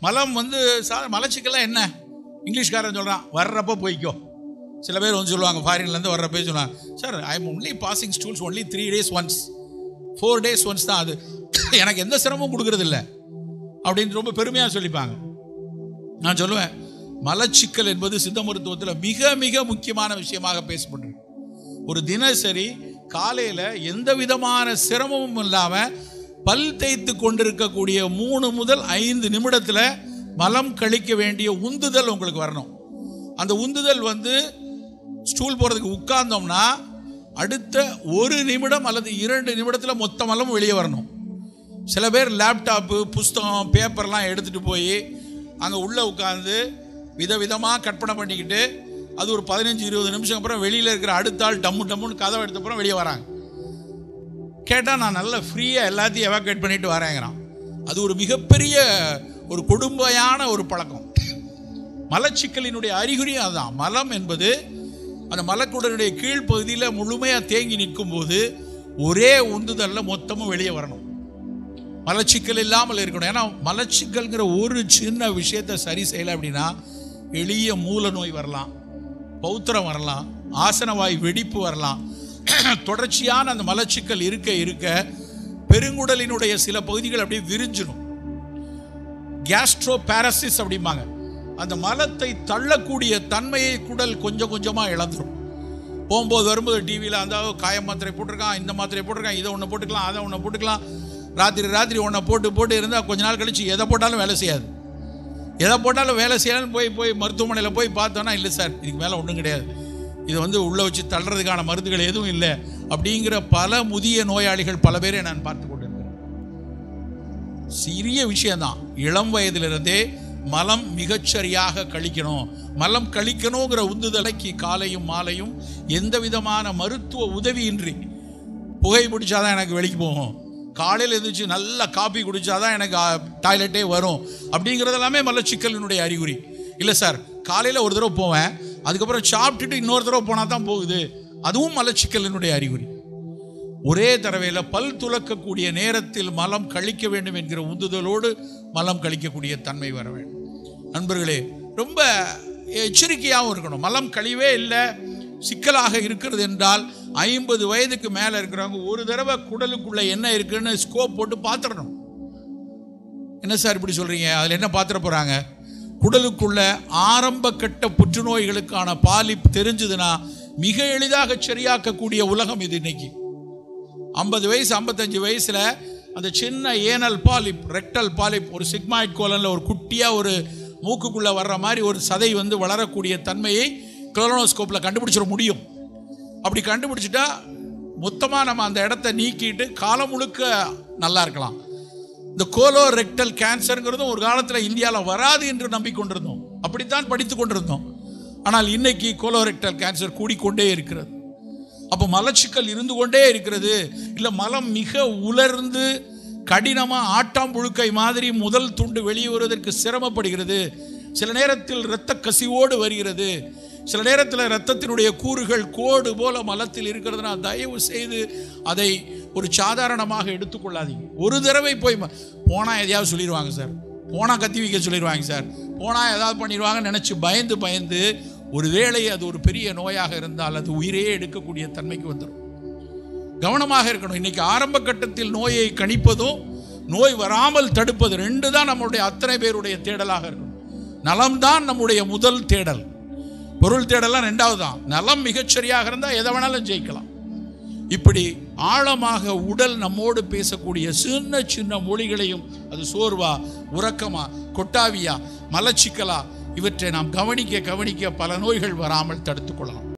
மலம் வந்து மலச்சிக்கெல்லாம் என்ன, இங்கிலீஷ்காரன் சொல்கிறான் வர்றப்போ போய்க்கோ. சில பேர் வந்து சொல்லுவாங்க, ஃபாரின்லேருந்து வர்றப்போ சொல்லுவாங்க, sir I am only passing stools only 3 days once, 4 days once தான், அது எனக்கு எந்த சிரமமும் கொடுக்கறது இல்லை அப்படின்னு ரொம்ப பெருமையாக சொல்லிப்பாங்க. நான் சொல்லுவேன், மலச்சிக்கல் என்பது சித்த மருத்துவத்தில் மிக மிக முக்கியமான விஷயமாக பேசப்படுறது. ஒரு தினசரி காலையில் எந்த விதமான சிரமமும் இல்லாமல் பல் தேய்த்து கொண்டிருக்கக்கூடிய 3 முதல் 5 நிமிடத்தில் மலம் கழிக்க வேண்டிய உந்துதல் உங்களுக்கு வரணும். அந்த உந்துதல் வந்து ஸ்டூல் போகிறதுக்கு உட்கார்ந்தோம்னா அடுத்த 1 நிமிடம் அல்லது 2 நிமிடத்தில் மொத்த மலம் வெளியே வரணும். சில பேர் லேப்டாப்பு, புஸ்தகம், பேப்பர்லாம் எடுத்துகிட்டு போய் அங்கே உள்ளே உட்காந்து விதவிதமாக கற்பனை பண்ணிக்கிட்டு அது ஒரு 15-20 நிமிஷம் அப்புறம் வெளியில் இருக்கிற அடுத்த ஆள் டம்மு டம்முன்னு கதவை எடுத்த அப்புறம் வெளியே வராங்க. கேட்டால் நான் நல்லா ஃப்ரீயாக எல்லாத்தையும் எவாக்குவேட் பண்ணிட்டு வரேங்கிறான். அது ஒரு மிகப்பெரிய ஒரு கொடுமையான ஒரு பழக்கம். மலச்சிக்கலினுடைய அறிகுறி அதுதான். மலம் என்பது அந்த மலக்குடலுடைய கீழ்ப்பகுதியில் முழுமையாக தேங்கி நிற்கும் போது ஒரே உந்துதலில் மொத்தமும் வெளியே வரணும். மலச்சிக்கல் இல்லாமல் இருக்கணும். ஏன்னா மலச்சிக்கல்ங்கிற ஒரு சின்ன விஷயத்தை சரி செய்யலை அப்படின்னா எளிய மூல நோய் வரலாம், பௌத்திரம் வரலாம், ஆசனவாய் வெடிப்பு வரலாம். தொடர்ச்சியான அந்த மலச்சிக்கல் இருக்க இருக்க பெருங்குடலினுடைய சில பகுதிகள் அப்படியே விரிஞ்சிடும். கேஸ்ட்ரோ பாரசிஸ் அப்படிம்பாங்க. அந்த மலத்தை தள்ளக்கூடிய தன்மையை குடல் கொஞ்சம் கொஞ்சமாக இழந்துடும். போகும்போது வரும்போது டிவியில் அந்த காய மாத்திரை போட்டிருக்கான், இந்த மாத்திரை போட்டிருக்கான், இதை ஒன்று போட்டுக்கலாம், அதை ஒன்று போட்டுக்கலாம், ராத்திரி ஒன்றை போட்டு இருந்தால் கொஞ்ச நாள் கழிச்சு எதை போட்டாலும் வேலை செய்யாது. எதை போட்டாலும் வேலை செய்யலான்னு போய் மருத்துவமனையில் போய் பார்த்தோன்னா, இல்லை சார் இதுக்கு மேலே ஒன்றும் கிடையாது, இதை வந்து உள்ளே வச்சு தள்ளுறதுக்கான மருந்துகள் எதுவும் இல்லை அப்படிங்கிற பல முதிய நோயாளிகள் பல பேரை நான் பார்த்து கொண்டிருக்கிறேன். சிறிய விஷயம்தான். இளம் வயதிலிருந்தே மலம் மிகச்சரியாக கழிக்கணும். மலம் கழிக்கணுங்கிற உந்துதலைக்கு காலையும் மாலையும் எந்த விதமான மருத்துவ உதவியின்றி, புகை பிடிச்சாதான் எனக்கு வெளிக்கு போகும், காலையில் எழுந்திரிச்சு நல்லா காப்பி குடித்தாதான் எனக்கு டாய்லெட்டே வரும் அப்படிங்கிறது எல்லாமே மலச்சிக்கலினுடைய அறிகுறி. இல்லை சார் காலையில் ஒரு தடவை போவேன், அதுக்கப்புறம் சாப்பிட்டுட்டு இன்னொரு தடவை போனால் தான் போகுது, அதுவும் மலச்சிக்கலினுடைய அறிகுறி. ஒரே தடவையில் பல் துலக்கக்கூடிய நேரத்தில் மலம் கழிக்க வேண்டும் என்கிற உந்துதலோடு மலம் கழிக்கக்கூடிய தன்மை வர வேண்டும். நண்பர்களே, ரொம்ப எச்சரிக்கையாகவும் இருக்கணும். மலம் கழிவே இல்லை, சிக்கலாக இருக்கிறது என்றால் 50 வயதுக்கு மேலே இருக்கிறவங்க ஒரு தடவை குடலுக்குள்ளே என்ன இருக்குன்னு ஸ்கோப் போட்டு பார்த்துடணும். என்ன சார் இப்படி சொல்கிறீங்க, அதில் என்ன பார்த்துட போகிறாங்க? குடலுக்குள்ள ஆரம்ப கட்ட புற்றுநோய்களுக்கான பாலிப் தெரிஞ்சதுன்னா மிக எளிதாக சரியாக்கக்கூடிய உலகம் இது இன்னைக்கு. 50 வயசு 55 வயசுல அந்த சின்ன ஏனல் பாலிப், ரெக்டல் பாலிப், ஒரு சிக்மாய்ட் கோலனில் ஒரு குட்டியாக ஒரு மூக்குக்குள்ளே வர்ற மாதிரி ஒரு சதை வந்து வளரக்கூடிய தன்மையை கொலனோஸ்கோப்பில் கண்டுபிடிச்சிட முடியும். அப்படி கண்டுபிடிச்சிட்டா மொத்தமாக நம்ம அந்த இடத்த நீக்கிட்டு காலம் முழுக்க நல்லா இருக்கலாம். இந்த கோலோ ரெக்டல் கேன்சருங்கிறதும் ஒரு காலத்தில் இந்தியாவில் வராது என்று நம்பிக்கொண்டிருந்தோம், அப்படித்தான் படித்து கொண்டிருந்தோம். ஆனால் இன்னைக்கு கோலோரெக்டல் கேன்சர் கூடிக்கொண்டே இருக்கிறது. அப்போ மலச்சிக்கல் இருந்து கொண்டே இருக்கிறது. இல்லை மலம் மிக உலர்ந்து கடினமாக ஆட்டாம்புழுக்கை மாதிரி முதல் துண்டு வெளியே வருவதற்கு சிரமப்படுகிறது. சில நேரத்தில் இரத்த கசிவோடு வருகிறது. சில நேரத்தில் இரத்தத்தினுடைய கூறுகள் கோடு போல மலத்தில் இருக்கிறதுனா தயவு செய்து அதை ஒரு சாதாரணமாக எடுத்துக்கொள்ளாதீங்க. ஒரு தடவை போனால் எதையாவது சொல்லிடுவாங்க சார், போனால் கத்தி வைக்க சொல்லிடுவாங்க சார், போனால் ஏதாவது பண்ணிடுவாங்கன்னு நினச்சி பயந்து ஒரு வேளை அது ஒரு பெரிய நோயாக இருந்தால் அது உயிரே எடுக்கக்கூடிய தன்மைக்கு வந்துடும். கவனமாக இருக்கணும். இன்னைக்கு ஆரம்ப கட்டத்தில் நோயை கணிப்பதும் நோய் வராமல் தடுப்பது 2 தான் நம்மளுடைய அத்தனை பேருடைய தேடலாக இருக்கணும். நலம்தான் நம்முடைய முதல் தேடல், பொருள் தேடலாம் 2வது தான். நலம் மிகச்சரியாக இருந்தால் எதை வேணாலும் ஜெயிக்கலாம். இப்படி ஆழமாக உடல் நம்மோடு பேசக்கூடிய சின்ன சின்ன மொழிகளையும், அது சோர்வா, உறக்கமா, கொட்டாவியா, மலச்சிக்கலா, இவற்றை நாம் கவனிக்க பல நோய்கள் வராமல் தடுத்துக் கொள்ளலாம்.